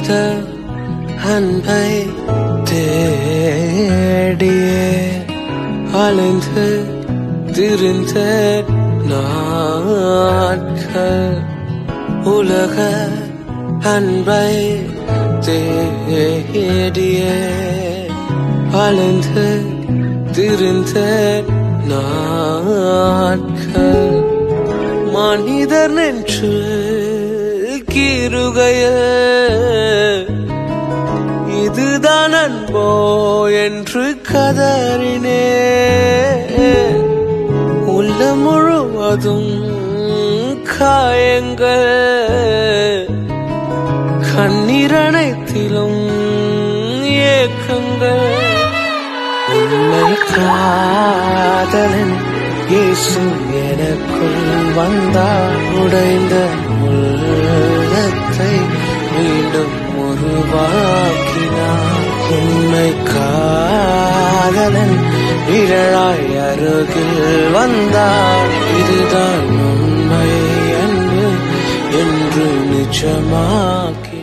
புனித அன்பை தேடியே அலைந்து திரிந்த நாட்கள் உலக அன்பை தேடியே அலைந்து திரிந்த நாட்கள் மனிதர் நென்று கீறுகைய இதுதான் அன்போ என்று கதறினே உள்ள முழுவதும் காயங்கள் கண்ணீரனைத்திலும் ஏக்கங்கள் உன்னை காதலன் இயேசு எனக்குள் வந்தார் உடைந்த உள்ளத்தை மீண்டும் உருவாக்கினார் உன்னை காதலன் விரலாய் அருகில் வந்தார் இதுதான் உண்மை அன்பு என்று நிஜமாக்கி